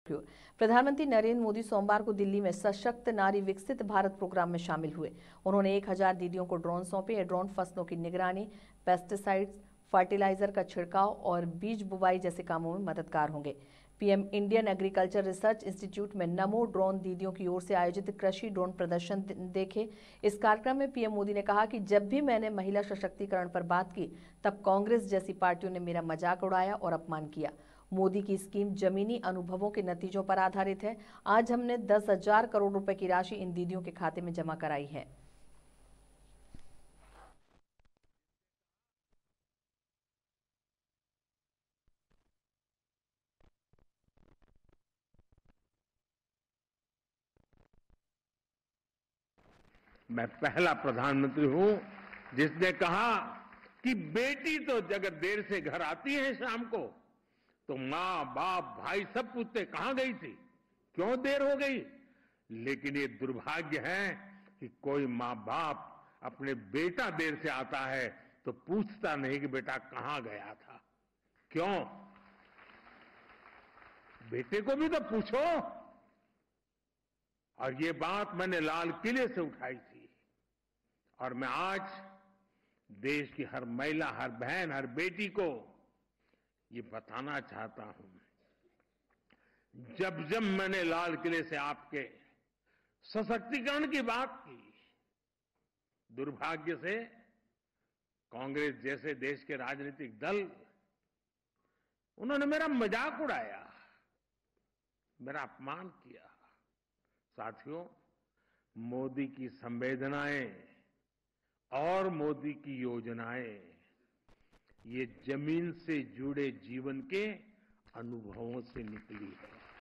प्रधानमंत्री नरेंद्र मोदी सोमवार को दिल्ली में सशक्त नारी विकसित भारत प्रोग्राम में शामिल हुए। उन्होंने 1000 दीदियों को ड्रोन सौंपे। ये ड्रोन फसलों की निगरानी, पेस्टिसाइड्स, फर्टिलाइजर का छिड़काव और बीज बुवाई जैसे कामों में मददगार होंगे। PM Indian Agriculture Research Institute में नमो ड्रोन दीदियों की ओर से आयोजित कृषि ड्रोन प्रदर्शन देखे। इस कार्यक्रम में पीएम मोदी ने कहा कि जब भी मैंने महिला सशक्तिकरण पर बात की, तब कांग्रेस जैसी पार्टियों ने मेरा मजाक उड़ाया और अपमान किया। मोदी की स्कीम जमीनी अनुभवों के नतीजों पर आधारित है। आज हमने 10,000 करोड़ रुपए की राशि इन दीदियों के खाते में जमा कराई है। मैं पहला प्रधानमंत्री हूं जिसने कहा कि बेटी तो अगर देर से घर आती है शाम को तो मां, बाप, भाई सब पूछते कहां गई थी, क्यों देर हो गई। लेकिन ये दुर्भाग्य है कि कोई मां बाप अपने बेटा देर से आता है तो पूछता नहीं कि बेटा कहां गया था। क्यों? बेटे को भी तो पूछो। और ये बात मैंने लाल किले से उठाई थी और मैं आज देश की हर महिला, हर बहन, हर बेटी को ये बताना चाहता हूं। जब जब मैंने लाल किले से आपके सशक्तिकरण की बात की, दुर्भाग्य से कांग्रेस जैसे देश के राजनीतिक दल, उन्होंने मेरा मजाक उड़ाया, मेरा अपमान किया। साथियों, मोदी की संवेदनाएं और मोदी की योजनाएं ये जमीन से जुड़े जीवन के अनुभवों से निकली है।